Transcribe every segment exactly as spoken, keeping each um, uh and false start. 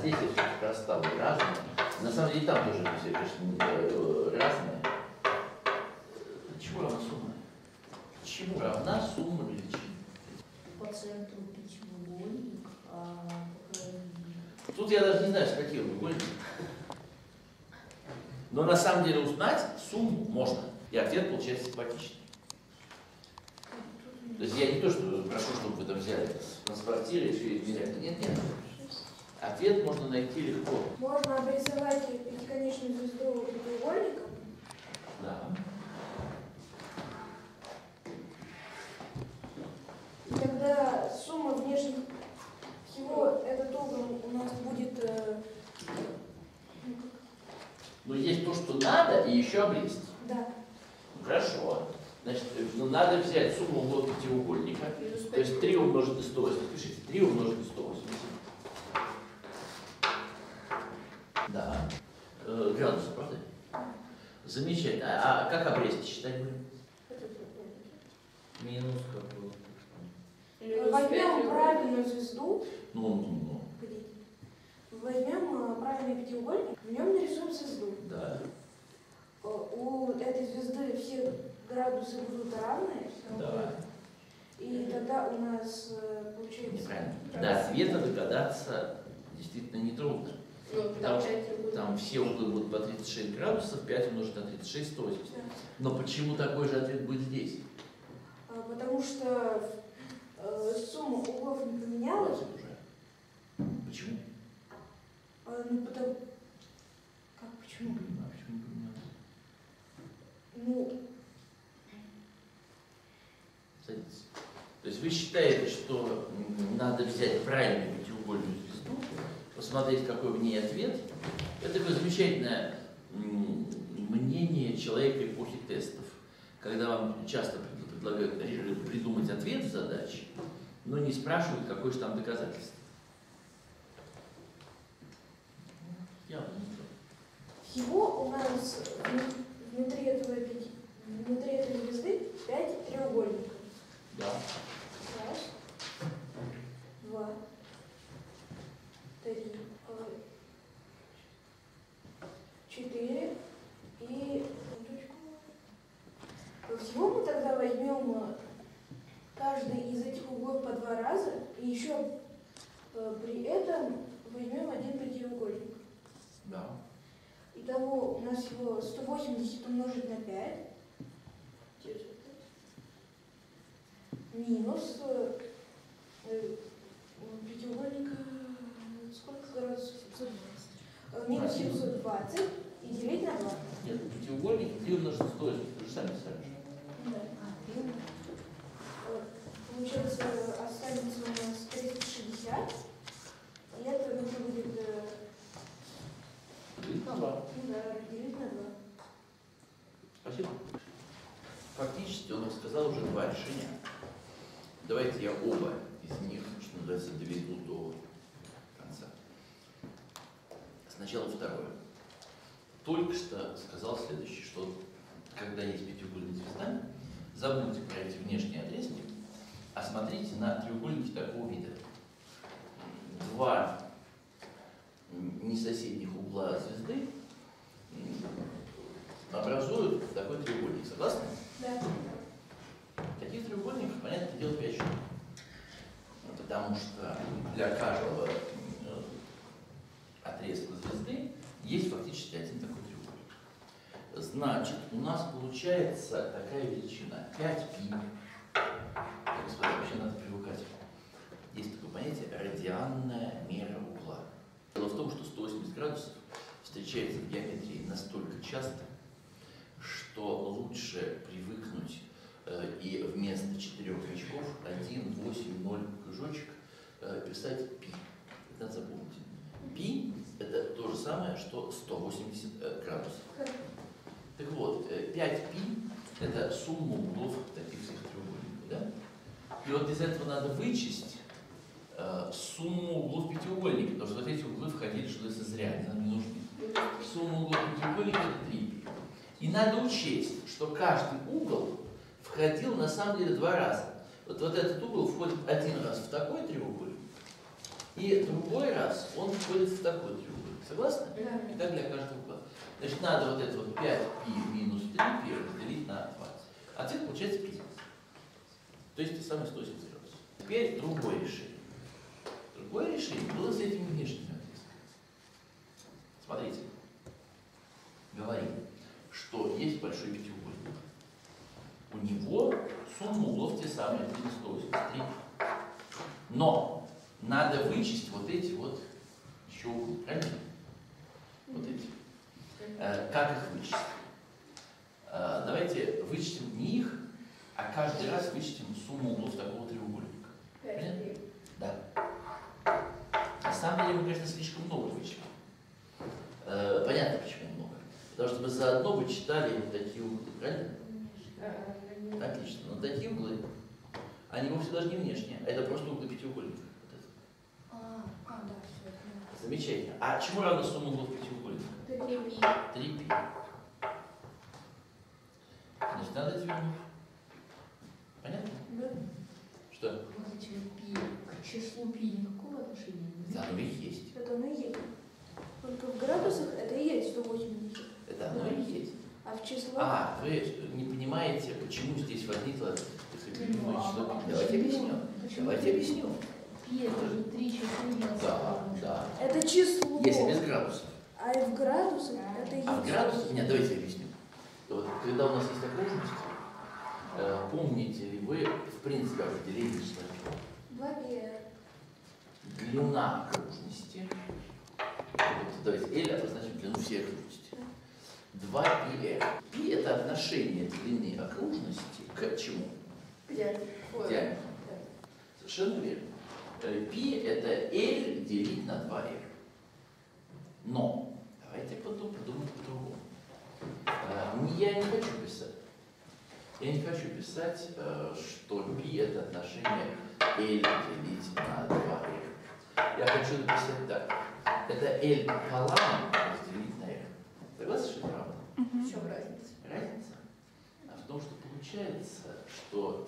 здесь я все-таки расставлю разные. На самом деле там тоже все, конечно, разные. Чему равна сумма? Чему равна сумма величин? По центру пятиугольник, а по краю... Тут я даже не знаю, с каких угольников. Но на самом деле узнать сумму можно. И ответ получается симпатичный. То есть я не то, что прошу, чтобы вы там взяли, транспортировали, все измеряли. Нет, нет. Ответ можно найти легко. Можно обрисовать пятиконечную звезду треугольником. Да. И тогда сумма внешних всего этот угол у нас будет... Э, Но есть то, что надо, и еще облезть. да. Хорошо. Значит, ну, надо взять сумму углов пятиугольника. То есть три умножить на сто восемьдесят. Пишите, три умножить на сто восемьдесят. Да. Э, градусы, правда? Замечательно. А, а как обрезки считать будем? Минус какой? Возьмем правильную звезду. Ну, ну, ну. Возьмем правильный пятиугольник, в нем нарисуем звезду. Да. У этой звезды все градусы будут равные. Да. И тогда у нас получается... Неправильно. До ответа догадаться действительно нетрудно. Ну, Потому что там все углы будут по тридцать шесть градусов, пять умножить на тридцать шесть, сто восемьдесят. Да. Но почему такой же ответ будет здесь? Потому что э, сумма углов не поменялась. Уже. Почему? А, ну, потому... Как почему? Не понимаю, почему не поменялось. Ну... Садитесь. То есть вы считаете, что надо взять правильную пятиугольную звезду, посмотреть, какой в ней ответ. Это такое замечательное мнение человека эпохи тестов, когда вам часто предлагают придумать ответ задачи, но не спрашивают, какое же там доказательство. Явно не то. Всего у нас внутри этого, пяти... внутри этой звезды пять треугольников. Да. Раз, два, три, четыре и... Всего мы тогда возьмем каждый из этих углов по два раза, и еще при этом возьмем один пятиугольник. Да. Итого у нас всего сто восемьдесят умножить на пять. Минус э, пятиугольника, сколько градусов? семьсот двадцать. Минус семьсот двадцать и делить на два. Нет, пятиугольник три умножить на сто восемьдесят. Вы же сами писали. Да. Получается, останется у нас триста шестьдесят. И это нужно будет... Делить на два. Да, делить на два. Спасибо. Фактически он сказал уже два решения. Давайте я оба из них, что называется, доведу до конца. Сначала второе. Только что сказал следующее, что когда есть пятиугольная звезда, забудьте про эти внешние отрезки, а смотрите на треугольники такого вида. Два несоседних угла звезды образуют такой треугольник. Согласны? Да. Таких треугольников, понятное дело, пять штук. Потому что для каждого отрезка звезды есть фактически один такой треугольник. Значит, у нас получается такая величина пять пи. Господа, вообще надо привыкать. Есть такое понятие радианная мера угла. Дело в том, что сто восемьдесят градусов встречается в геометрии настолько часто, что лучше привыкнуть э, и вместо четырех очков один, восемь, ноль кружочек э, писать пи. Это надо запомнить. Пи – это то же самое, что сто восемьдесят э, градусов. Так вот, э, пять пи – это сумма углов таких всех треугольников. Да? И вот из этого надо вычесть э, сумму углов пятиугольника, потому что вот эти углы входили, что это зря, они нам не нужны. Сумма углов пятиугольника – это три пи. И надо учесть, что каждый угол входил на самом деле два раза. Вот, вот этот угол входит один раз в такой треугольник, И другой раз он входит в такой треугольник. Согласны? Да. И так для каждого угла. Значит, надо вот это вот пять пи минус три пи разделить на двадцать. Ответ получается пятьдесят. То есть это самое сто восемьдесят градусов. Теперь другое решение. Другое решение было с этими внешними отрезками. Смотрите. Говорим, что есть большой пятиугольник. У него сумма углов те самые, сто восемьдесят три. Но надо вычесть вот эти вот еще углы, правильно? Вот эти. Э, как их вычесть? Э, давайте вычтем не их, а каждый раз вычтем сумму углов такого треугольника. Понятно? Да. На самом деле мы, конечно, слишком много вычли. Э, понятно, почему много. Потому что мы заодно вычитали вот такие углы, правильно? Отлично. Но такие углы, они вовсе даже не внешние, а это просто углы пятиугольника. Вот это. А, а, да, все. Замечательно. А чему равна сумма углов пятиугольника? три пи. Значит, надо это вернуть. Понятно? Да. Что? Вот эти вот пи к числу пи никакого отношения не Да, имеет? оно и есть. Это оно и есть. Только в градусах это и есть сто восемьдесят. Это оно и есть. А в число... А, вы не понимаете, почему здесь возникло это Ну, а число а пи. Давайте почему- объясню. почему Давайте объясню. Пи это же три числа. Да, да. Это число. Если без градусов. А и в градусах это и есть... А в градусах, нет, давайте объясню. Вот, когда у нас есть окружность, э, помните ли вы, в принципе, определение числа чего? два пи. Длина окружности. Вот, давайте L обозначим длину всей окружности. два пи эр. Пи это отношение длины окружности к чему? К диаметру. Совершенно верно. Э, Пи это L делить на два эр. Но давайте потом подумать по-другому. Э, Я не хочу писать. Я не хочу писать, э, что π это отношение L делить на два эр. Я хочу написать так. Это L пополам разделить на R. Согласны, что это правда? В чем разница? Разница? А в том, что получается, что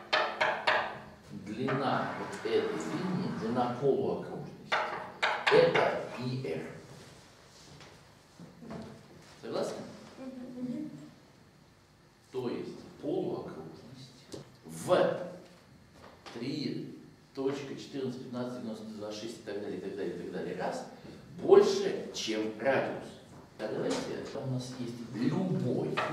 длина вот этой линии, длина полуокружности, это πr. Согласны? То есть полуокружность в три точка четырнадцать, пятнадцать, девяносто два, шесть и так далее, и так далее, и так далее раз больше, чем радиус. А давайте, там у нас есть любой угол.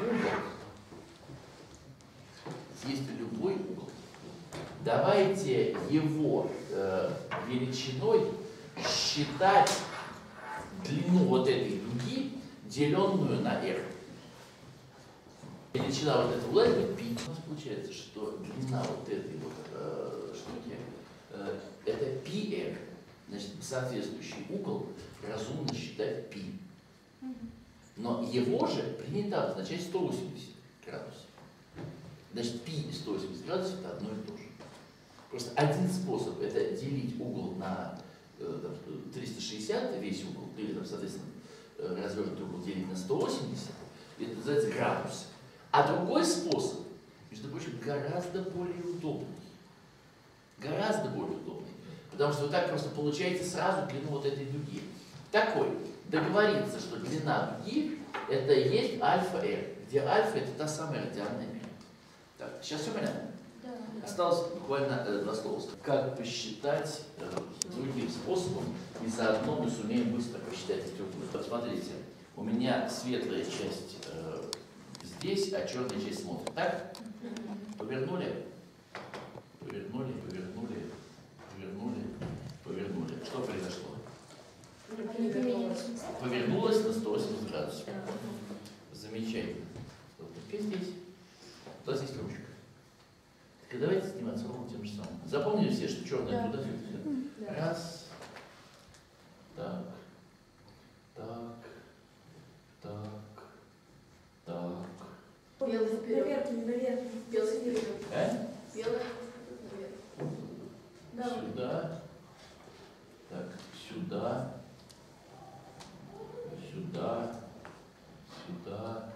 Есть любой угол. Давайте его э, величиной считать длину вот этой дуги, деленную на r. Величина вот этого угла это π. У нас получается, что длина вот этой вот э, штуки э, это πr. Значит, соответствующий угол разумно считать π. Но его же принято обозначать сто восемьдесят градусов. Значит, π и сто восемьдесят градусов это одно и то же. Просто один способ это делить угол на э, там, триста шестьдесят, весь угол, или, там, соответственно, развернутый угол делить на сто восемьдесят, это называется градус. А другой способ, между прочим, гораздо более удобный. Гораздо более удобный. Потому что вы так просто получаете сразу длину вот этой дуги. Такой. Договориться, что длина дуги это и есть альфа-r, где альфа это та самая радиальная мера. Так, сейчас все понятно? Да. Осталось буквально э, два слова. Как посчитать э, другим способом, и заодно мы сумеем быстро посчитать эти углы. Посмотрите, у меня светлая часть э, здесь, а черная часть смотрит. Так? Повернули? Повернули, повернули, повернули, повернули. Что произошло? Повернулась на сто восемьдесят градусов. Замечательно. Вот теперь здесь. У нас есть ручка. Так давайте сниматься ровно тем же самым. Запомнили все, что черное Да. туда сюда? Раз. Так. Так. Так. Так. Белый вперед. Наверх, наверх. Белый вперед. Э? Белый наверх. Да. Сюда. Так, сюда. Сюда. Сюда.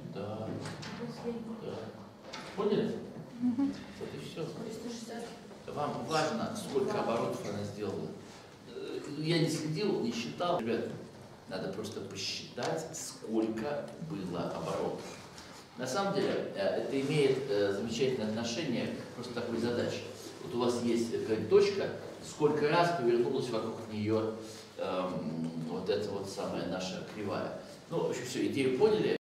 Сюда. Последний. Да. Поняли? Вот и все. триста шестьдесят. Да вам важно, сколько оборотов она сделала? Э, Я не следил, не считал. Ребята, надо просто посчитать, сколько было оборотов. На самом деле, э, это имеет э, замечательное отношение к просто такой задаче. Вот у вас есть какая-то точка, сколько раз повернулась вокруг нее эм, вот эта вот самая наша кривая. Ну, в общем, все, идею поняли.